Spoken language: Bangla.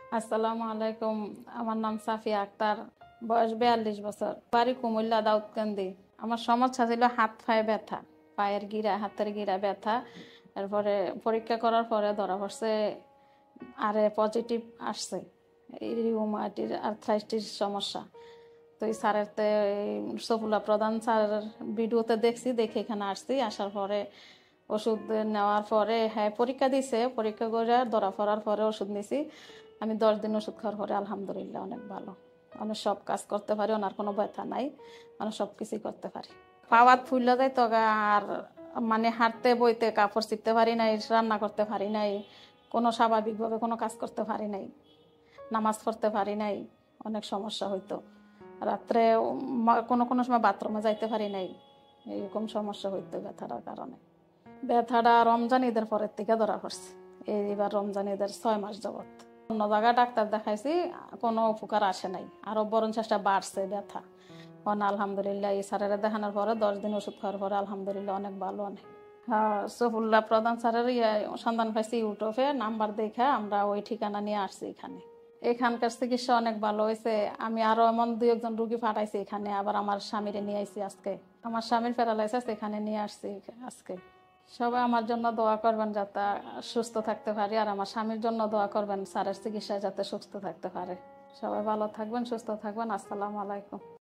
আসসালামু আলাইকুম। আমার নাম সাফিয়া আক্তার, বয়স 42 বছর, বাড়ি কুমিল্লা দাউদকান্দি। আমার সমস্যা ছিল হাত পায়ে ব্যথা, পায়ের গিরা হাতের গিরা ব্যথা। এরপরে পরীক্ষা করার পরে ধরা পড়ছে পজিটিভ আসছে, এই রিউমাটির আর্থ্রাইটিস সমস্যা। তো এই স্যারের সফুলা প্রধান স্যারের ভিডিওতে দেখে এখানে আসছি। আসার পরে ওষুধ নেওয়ার পরে হ্যাঁ পরীক্ষা দিছে, পরীক্ষা করে ধরা পড়ার পরে ওষুধ নিছি। আমি 10 দিন ওষুধ খাওয়ার পরে আলহামদুলিল্লাহ অনেক ভালো, অনেক সব কাজ করতে পারি, ওনার কোনো ব্যথা নাই, মানে সব কিছুই করতে পারি। পাওয়াত ফুললে যায় তো, আর মানে হাঁটতে বইতে কাপড় চিপতে পারি নাই, রান্না করতে পারি নাই, কোনো স্বাভাবিকভাবে কোনো কাজ করতে পারি নাই, নামাজ পড়তে পারি নাই, অনেক সমস্যা হইতো। রাত্রে কোনো কোনো সময় বাথরুমে যাইতে পারি নাই, এইরকম সমস্যা হইতো ব্যথাটার কারণে। ব্যথাটা রমজান ঈদের পরের থেকে ধরা পড়ছে, এইবার রমজান ঈদের 6 মাস যাবত অন্য জায়গায় ডাক্তার দেখাইছি, কোনো উপকার আসে নাই, আরো বরং চেষ্টা বাড়ছে ব্যথা। আলহামদুলিল্লাহ এই স্যারেরা দেখানোর পরে 10 দিন ওষুধ খাওয়ার পরে আলহামদুলিল্লাহ অনেক ভালো। অনেক হ্যাঁ, সফুল্লাহ প্রধান স্যারের সন্ধান পাইছি ইউটিউবে, নাম্বার দেখে আমরা ওই ঠিকানা নিয়ে আসছি এখানে। এখানকার চিকিৎসা অনেক ভালো হয়েছে। আমি আরো এমন 2-1 রুগী পাঠাইছি এখানে, আবার আমার স্বামীরে নিয়ে আইছি আজকে। আমার স্বামীর প্যারালাইসিস, এখানে নিয়ে আসছি আজকে। সবাই আমার জন্য দোয়া করবেন যাতে সুস্থ থাকতে পারি, আর আমার স্বামীর জন্য দোয়া করবেন স্যারের চিকিৎসায় যাতে সুস্থ থাকতে পারে। সবাই ভালো থাকবেন, সুস্থ থাকবেন। আসসালামু আলাইকুম।